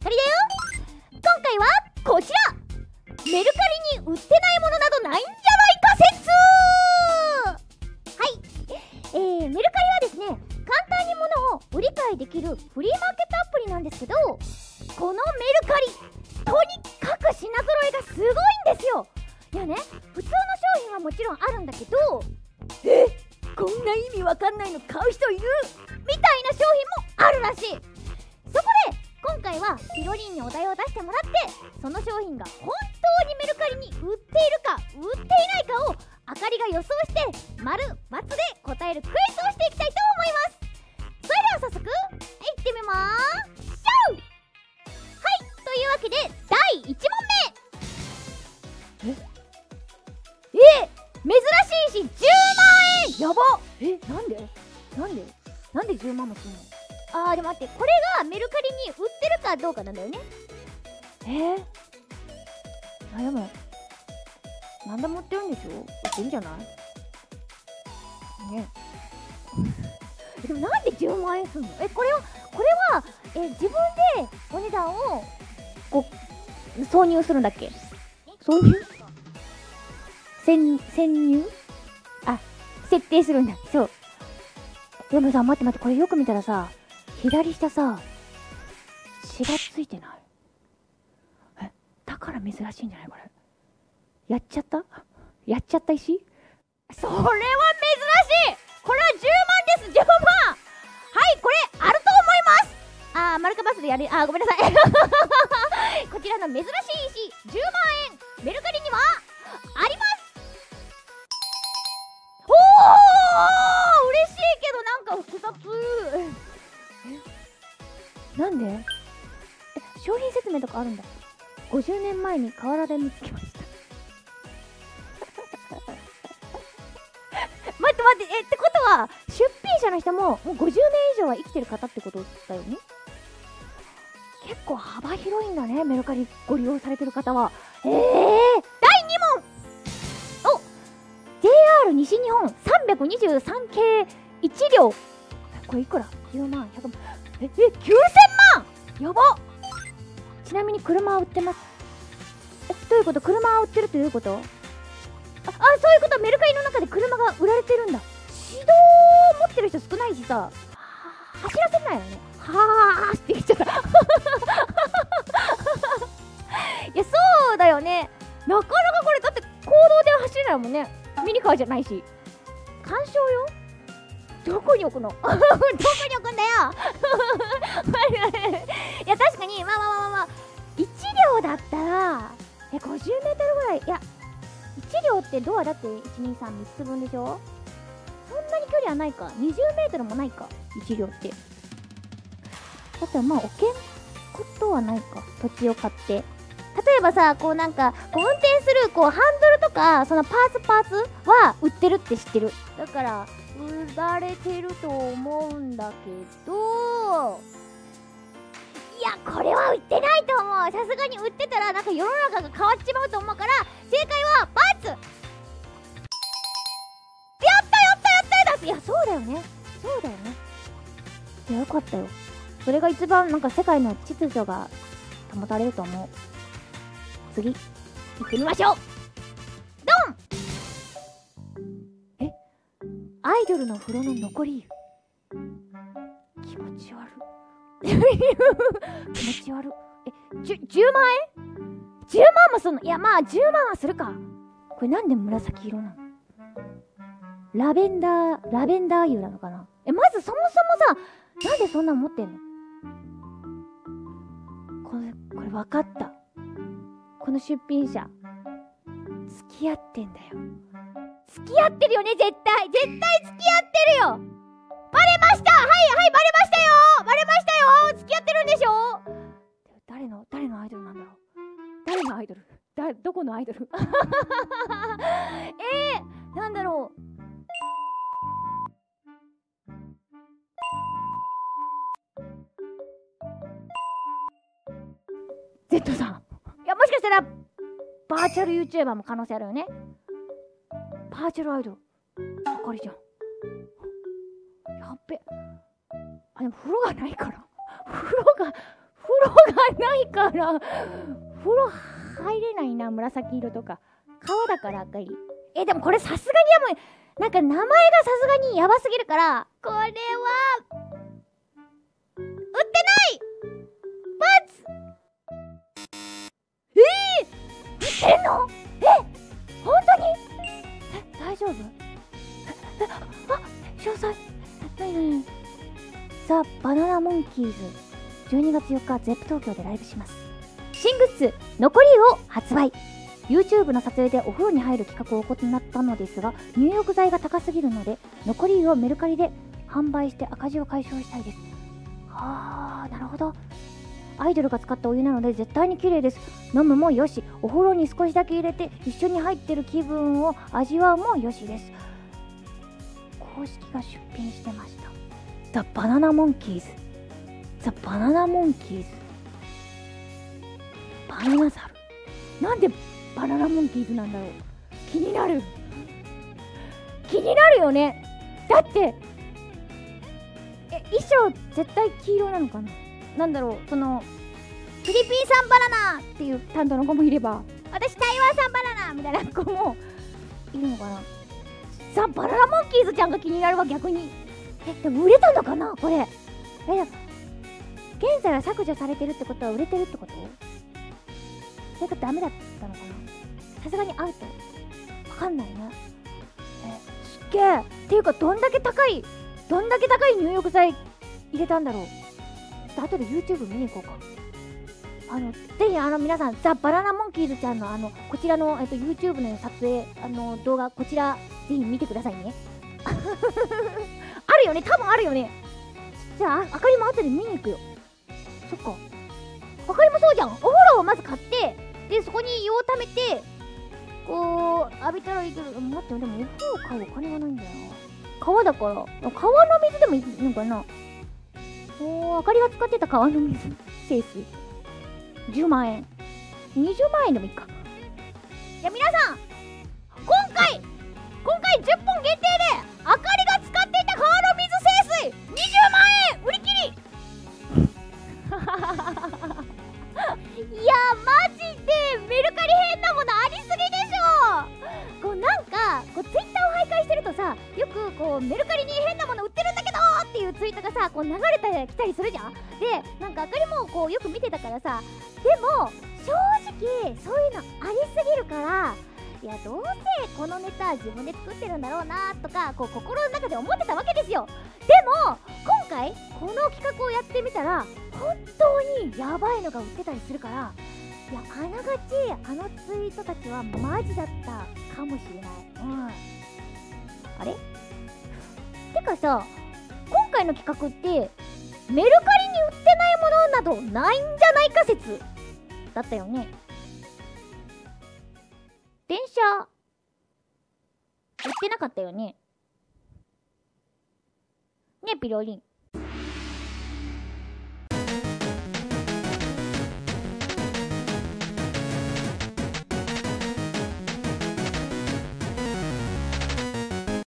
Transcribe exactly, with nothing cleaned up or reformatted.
かりだよ。今回はこちら、メルカリに売ってないものなどないんじゃないか説。はい、えー、メルカリはですね、簡単に物を売り買いできるフリーマーケットアプリなんですけど、このメルカリとにかく品揃えがすごいんですよ。いやね、普通の商品はもちろんあるんだけど、え、こんな意味わかんないの買う人いるみたいな商品もあるらしい。そこで今回はピロリンにお題を出してもらって、その商品が本当にメルカリに売っているか売っていないかをあかりが予想して丸×で答えるクイズをしていきたいと思います。それでは早速いってみまーしょう。はい、というわけでだいいちもんめ。ええ珍しいしじゅうまんえん。やば。え、なんでなんでなんでじゅうまんもすんの。あーでも待って、これがメルカリに売ってるかどうかなんだよね。えー、あ、でも何でも売ってるんでしょ。売ってるんじゃないね。でもなんでじゅうまんえんすんの。え、これはこれはえ自分でお値段をこう挿入するんだっけ。挿入潜潜入あ、設定するんだ。そう。でもさ、待って待って、これよく見たらさ、左下さ、血がついてない。え、だから珍しいんじゃないこれ。やっちゃったやっちゃった石。それは珍しい。これはじゅうまんです。じゅうまん。はい、これあると思います。あー、マルカバスでやる。あー、ごめんなさい。こちらの珍しい石じゅうまんえん、メルカリにはあります。おー、嬉しいけどなんか複雑。え、なんで。え、商品説明とかあるんだ。ごじゅうねんまえに河原で見つけました。待って待って、え、ってことは出品者の人ももうごじゅうねん以上は生きてる方ってことだよね。結構幅広いんだね、メルカリご利用されてる方は。えー、だいにもん。お、 ジェイアール 西日本さんびゃくにじゅうさん系いち両。これいくら。じゅうまん、ひゃくまん、え、え、きゅうせんまん。やば。ちなみに車は売ってます。え、どういうこと。車は売ってるってどういうこと。あ、あ、そういうこと。メルカリの中で車が売られてるんだ。指導持ってる人少ないしさ、走らせないよね。はーって言っちゃった。いや、そうだよね。なかなかこれだって公道では走れないもんね。ミニカーじゃないし。鑑賞よ。どこに置くの。どこに置くんだよ。いや、確かに、まあまあまあまあ、いち両だったら、え、ごじゅうメートルぐらい。いや、いち両ってドアだっていち、に、さん、みっつぶんでしょ。そんなに距離はないか。にじゅうメートルもないか、いち両って。だったらまあ置けんことはないか、土地を買って。例えばさ、こうなんかこう運転するこうハンドルとか、そのパーツパーツは売ってるって知ってる。だから売られてると思うんだけど、いや、これは売ってないと思う。さすがに売ってたらなんか世の中が変わっちまうと思うから、正解はバツ。やったやったやったやった。いや、そうだよね、そうだよね。いや、よかったよ。それが一番なんか世界の秩序が保たれると思う。次行ってみましょう。ドン。え、アイドルの風呂の残り湯。気持ち悪い。気持ち悪い。え、じゅじゅうまんえん ?じゅう 万もすんの。いや、まあじゅうまんはするか。これなんで紫色なの。ラベンダーラベンダー湯なのかな。え、まずそもそもさ、なんでそんなの持ってんの。これ、これ分かった。この出品者付き合ってんだよ。付き合ってるよね、絶対絶対付き合ってるよ。バレました。はいはい、バレましたよ。バレましたよ。付き合ってるんでしょ。誰の誰のアイドルなんだろう。誰のアイドルだ、どこのアイドル。えー、なんだろう。Z さん。いや、もしかしたらバーチャル YouTuber も可能性あるよね。バーチャルアイドルあかりじゃん。やっべ。あ、でも風呂がないから。風呂が風呂呂がないから風呂入れないな。紫色とか川だから赤い。えでもこれさすがにやもうなんか名前がさすがにヤバすぎるから、これは売ってないパツ。えー、売ってんの？え本当に？え大丈夫？えあ詳細なになにザ・バナナモンキーズじゅうにがつよっかゼップ東京でライブします。新グッズ残り湯を発売。 YouTube の撮影でお風呂に入る企画を行ったのですが、入浴剤が高すぎるので残り湯をメルカリで販売して赤字を解消したいです。はあなるほど。アイドルが使ったお湯なので絶対に綺麗です。飲むもよし、お風呂に少しだけ入れて一緒に入ってる気分を味わうもよしです。公式が出品してました。ザ・バナナモンキーズ。ザ・バナナモンキーズ。バナナザル。なんでバナナモンキーズなんだろう。気になる。気になるよね。だって、え、衣装絶対黄色なのかな。なんだろう、その、フィリピン産バナナっていう担当の子もいれば、私台湾産バナナみたいな子もいるのかな。ザ・バナナモンキーズちゃんが気になるわ、逆に。え、でも売れたのかなこれ。え、現在は削除されてるってことは売れてるってこと？それがダメだったのかな。さすがにアウト。わかんないね。え、すっげえ。っていうか、どんだけ高い、どんだけ高い入浴剤入れたんだろう。ちょっと後で YouTube 見に行こうか。あの、ぜひあの皆さん、ザ・バナナモンキーズちゃんのあの、こちらの、えっと、YouTube の撮影、あの、動画、こちら、ぜひ見てくださいね。あるよね、多分あるよね。じゃあ、あかりも後で見に行くよ。そっか。あかりもそうじゃん。お風呂をまず買って、で、そこに湯を溜めて、こう、浴びたらいいけど、待ってよ、でもお風呂買うお金がないんだよな。川だから、川の水でもいいのかな。おー、あかりが使ってた川の水、清水。じゅうまんえん。にじゅうまんえんでもいいか。じゃあ皆さん、今回、今回じゅっぽん限定で、あかりが使っていた川の水清水、にじゅうまんえん売り切りいやマジでメルカリ変なものありすぎでしょ。こうなんかこうツイッターを徘徊してるとさ、よくこうメルカリに変なもの売ってるんだけどっていうツイートがさこう流れてきたりするじゃん。でなんかあかりもこうよく見てたからさ、でも正直そういうのありすぎるから、いやどうせこのネタ自分で作ってるんだろうなとかこう心の中で思ってたわけですよ。でも今回この企画をやってみたら本当にヤバいのが売ってたりするから、いやあながちあのツイートたちはマジだったかもしれない。うん。あれ？てかさ、今回の企画ってメルカリに売ってないものなどないんじゃないか説だったよね。電車売ってなかったよね。ねピロリン。